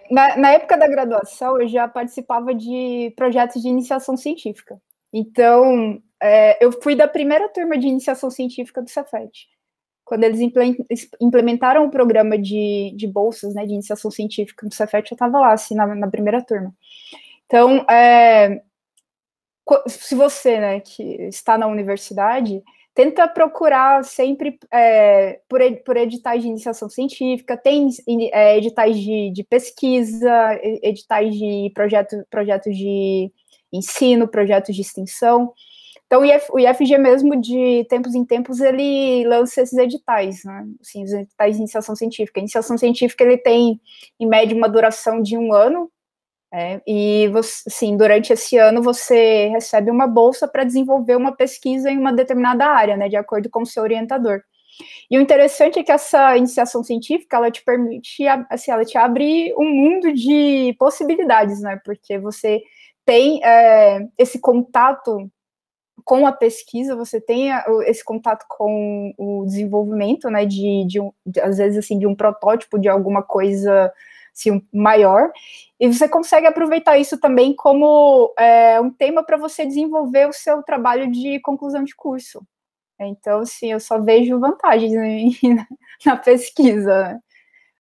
Na época da graduação, eu já participava de projetos de iniciação científica. Então, eu fui da primeira turma de iniciação científica do Cefet. Quando eles implementaram o programa de bolsas, né, de iniciação científica no Cefet, eu estava lá, assim, na primeira turma. Então, se você, né, que está na universidade, tenta procurar sempre por editais de iniciação científica, tem editais de pesquisa, editais de projetos de ensino, projetos de extensão. Então, o IFG mesmo, de tempos em tempos, ele lança esses editais, né? Assim, os editais de iniciação científica. A iniciação científica, ele tem, em média, uma duração de 1 ano, e, você, assim, durante esse ano, você recebe uma bolsa para desenvolver uma pesquisa em uma determinada área, né, de acordo com o seu orientador. E o interessante é que essa iniciação científica, ela te permite, assim, ela te abre um mundo de possibilidades, né, porque você tem esse contato com a pesquisa, você tem esse contato com o desenvolvimento, né, às vezes, assim, de um protótipo de alguma coisa, assim, maior, e você consegue aproveitar isso também como um tema para você desenvolver o seu trabalho de conclusão de curso. Então, assim, eu só vejo vantagens na pesquisa.